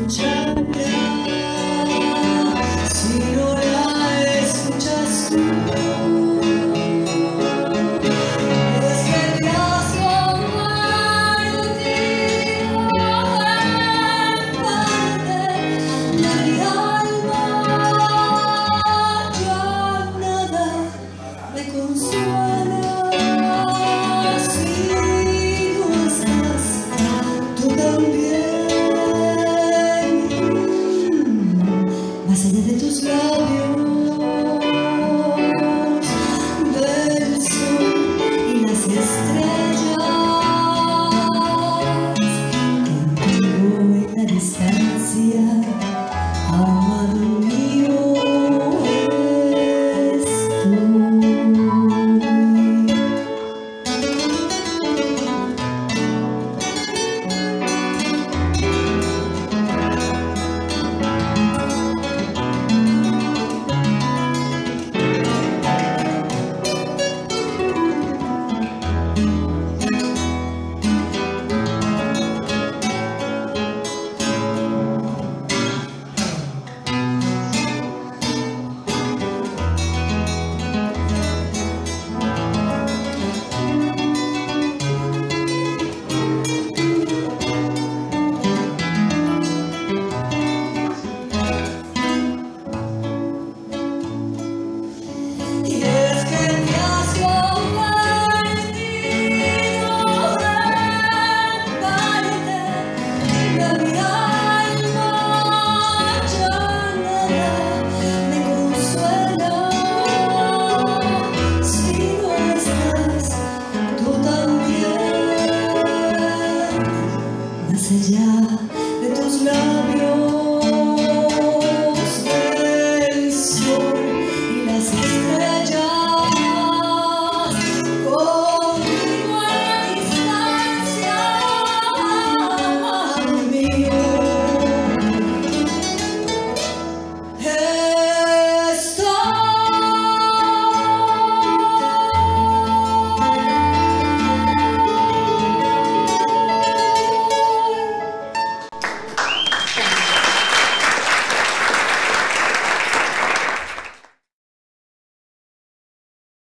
escucharla si no la escuchas tú. Es que te has convertido en parte de mi alma. Ya nada me consuela si no estás tú también. Más allá de tus labios, del sol y las estrellas, contigo en la distancia, amado mío.